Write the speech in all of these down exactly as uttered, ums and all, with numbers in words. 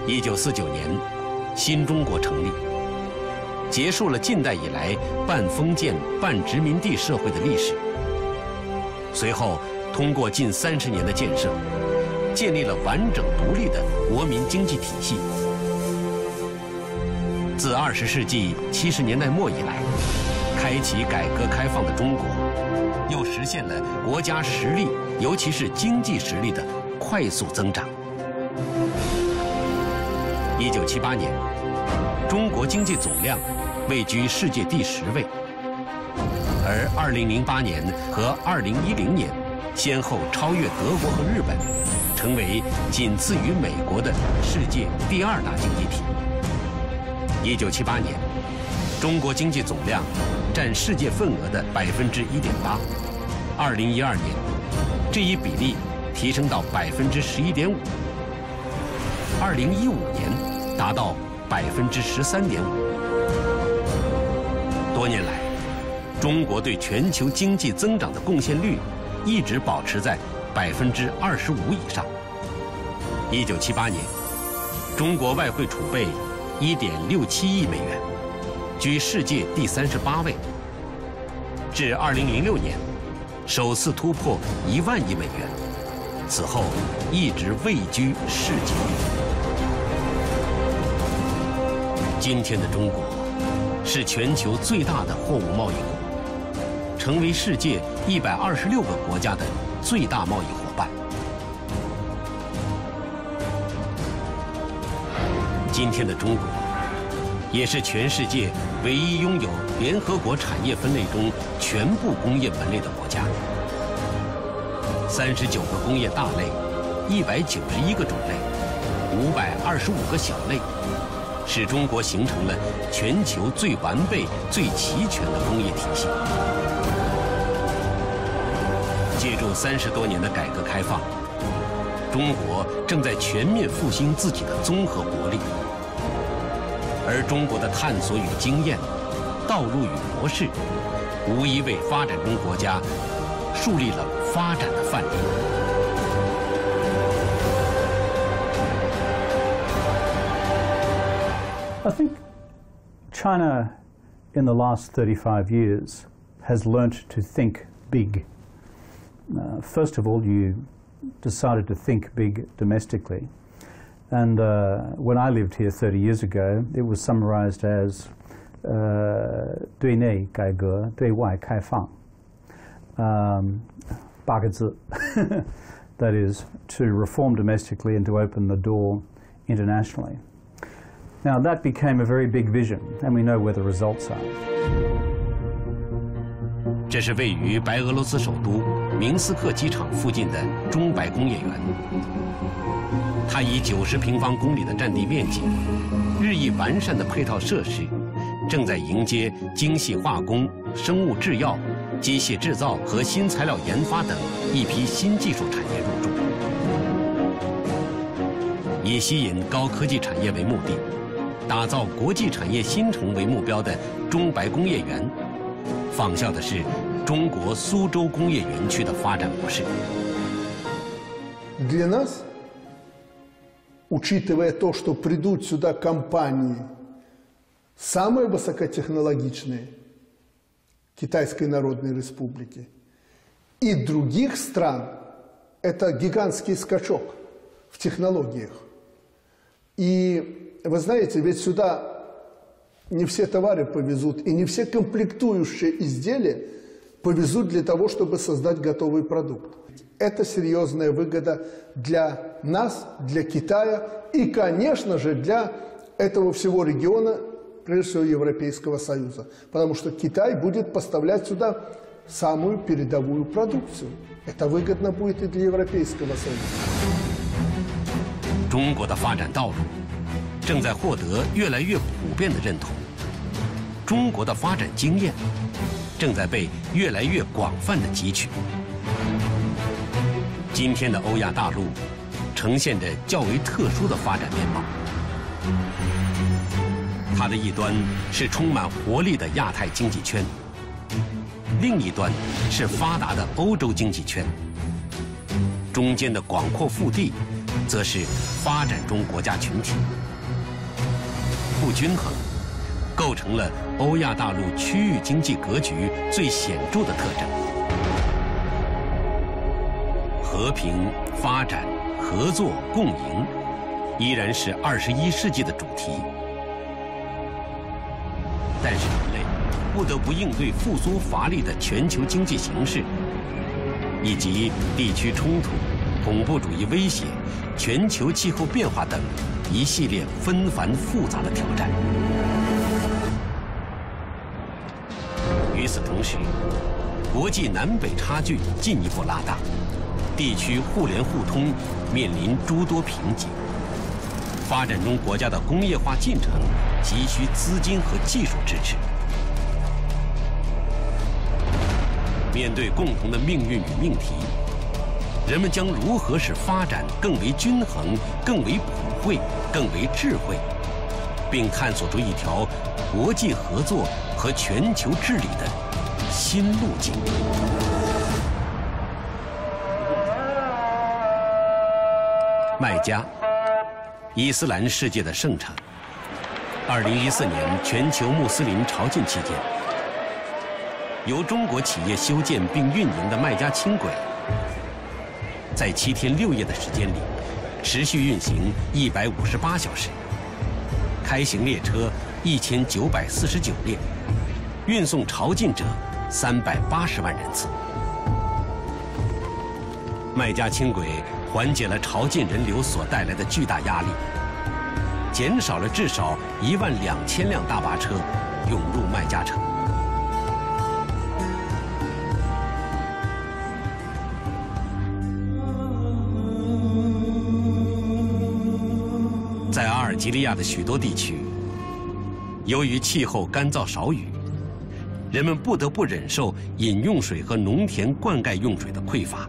一九四九年，新中国成立，结束了近代以来半封建半殖民地社会的历史。随后，通过近三十年的建设，建立了完整独立的国民经济体系。自二十世纪七十年代末以来，开启改革开放的中国，又实现了国家实力，尤其是经济实力的快速增长。一九七八年，中国经济总量位居世界第十位，而二零零八年和二零一零年，先后超越德国和日本，成为仅次于美国的世界第二大经济体。一九七八年，中国经济总量占世界份额的百分之一点八，二零一二年，这一比例提升到百分之十一点五，二零一五年达到百分之十三点五。多年来，中国对全球经济增长的贡献率一直保持在百分之二十五以上。一九七八年，中国外汇储备一点六七亿美元，居世界第三十八位。至二零零六年，首次突破一万亿美元，此后一直位居世界第一。今天的中国是全球最大的货物贸易国，成为世界一百二十六个国家的最大贸易伙伴。今天的中国也是全世界唯一拥有联合国产业分类中全部工业门类的国家。三十九个工业大类，一百九十一个种类，五百二十五个小类，使中国形成了全球最完备、最齐全的工业体系。借助三十多年的改革开放，中国正在全面复兴自己的综合国力。而中国的探索与经验、道路与模式，无疑为发展中国家树立了发展的范例。 I think China, in the last thirty-five years, has learnt to think big. Uh, first of all, you decided to think big domestically. And uh, when I lived here thirty years ago, it was summarized as 对内改革，对外开放. Um, 八个字. That is, to reform domestically and to open the door internationally. Now, that became a very big vision, and we know where the results are. 这是位于白俄罗斯首都明斯克机场附近的中白工业园。它以九十平方公里的占地面积、日益完善的配套设施，正在迎接精细化工、生物制药、机械制造和新材料研发等一批新技术产业入驻。以吸引高科技产业为目的，打造国际产业新城为目标的中白工业园，仿效的是中国苏州工业园区的发展模式。 Для нас, учитывая то, что придут сюда компании самые высокотехнологичные Китайской Народной Республики и других стран, это гигантский скачок в технологиях. И вы знаете, ведь сюда не все товары повезут, и не все комплектующие изделия повезут для того, чтобы создать готовый продукт. Это серьезная выгода для нас, для Китая и, конечно же, для этого всего региона, прежде всего Европейского Союза. Потому что Китай будет поставлять сюда самую передовую продукцию. Это выгодно будет и для Европейского Союза. 中国的发展道路正在获得越来越普遍的认同，中国的发展经验正在被越来越广泛的汲取。今天的欧亚大陆呈现着较为特殊的发展面貌，它的一端是充满活力的亚太经济圈，另一端是发达的欧洲经济圈，中间的广阔腹地则是发展中国家群体。不均衡，构成了欧亚大陆区域经济格局最显著的特征。和平、发展、合作、共赢，依然是二十一世纪的主题。但是人类不得不应对复苏乏力的全球经济形势，以及地区冲突、恐怖主义威胁、全球气候变化等一系列纷繁复杂的挑战。与此同时，国际南北差距进一步拉大，地区互联互通面临诸多瓶颈。发展中国家的工业化进程急需资金和技术支持。面对共同的命运与命题，人们将如何使发展更为均衡、更为普惠、更为智慧，并探索出一条国际合作和全球治理的新路径？麦加，伊斯兰世界的圣城。二零一四年全球穆斯林朝觐期间，由中国企业修建并运营的麦加轻轨，在七天六夜的时间里，持续运行一百五十八小时，开行列车一千九百四十九列，运送朝觐者三百八十万人次。麦加轻轨缓解了朝觐人流所带来的巨大压力，减少了至少一万两千辆大巴车涌入麦加城。在阿尔及利亚的许多地区，由于气候干燥少雨，人们不得不忍受饮用水和农田灌溉用水的匮乏。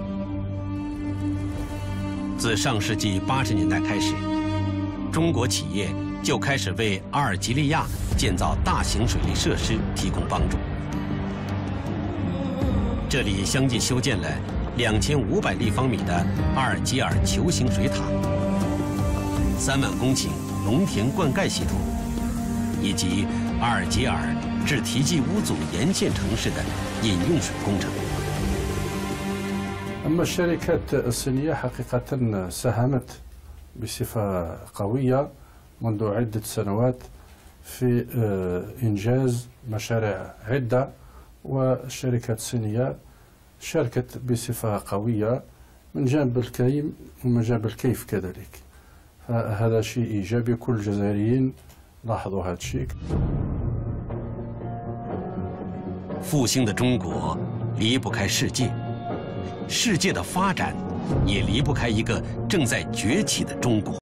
自上世纪八十年代开始，中国企业就开始为阿尔及利亚建造大型水利设施提供帮助。这里相继修建了两千五百立方米的阿尔及尔球形水塔、三万公顷农田灌溉系统，以及阿尔及尔至提济乌祖沿线城市的饮用水工程。 أما الشركات الصينية حقيقة ساهمت بصفة قوية منذ عدة سنوات في إنجاز مشاريع عدة، والشركات الصينية شاركت بصفة قوية من جانب الكيم ومن جانب الكيف كذلك، فهذا شيء إيجابي. كل الجزائريين لاحظوا هذا الشيء. 复兴的中国离不开世界。 世界的发展也离不开一个正在崛起的中国。